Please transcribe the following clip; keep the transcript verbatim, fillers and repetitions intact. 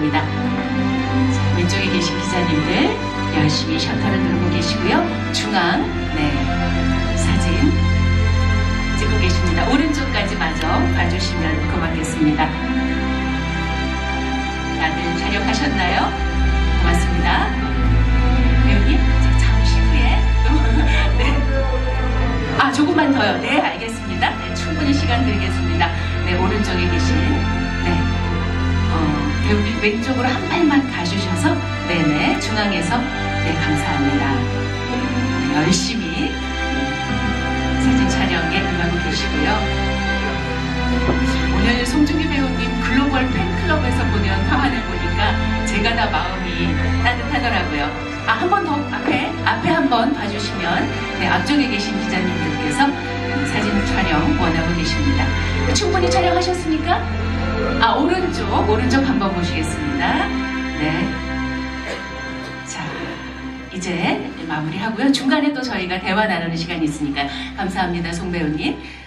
바랍니다. 자, 왼쪽에 계신 기자님들 열심히 셔터를 누르고 계시고요. 중앙, 네, 사진 찍고 계십니다. 오른쪽까지 마저 봐주시면 고맙겠습니다. 다들 촬영하셨나요? 고맙습니다. 배우님, 잠시 후에 네. 아, 조금만 더요. 네, 알겠습니다. 네, 충분히 시간 드리겠습니다. 네, 오른쪽에 계신 네, 어, 배우님 왼쪽으로 한 발만 가주셔서 네네, 중앙에서 네, 감사합니다. 네, 열심히 사진 촬영에 임하고 계시고요. 오늘 송중기 배우님 글로벌 팬클럽에서 보낸 화환을 보니까 제가 다 마음이 따뜻하더라고요. 아, 한 번 더 앞에, 앞에 한번 봐주시면 네, 앞쪽에 계신 기자님들께서 사진 촬영 원하고 계십니다. 충분히 촬영하셨습니까? 아, 오른쪽, 오른쪽 한번 보시겠습니다. 네. 자, 이제 마무리하고요. 중간에 또 저희가 대화 나누는 시간이 있으니까 감사합니다, 송 배우님.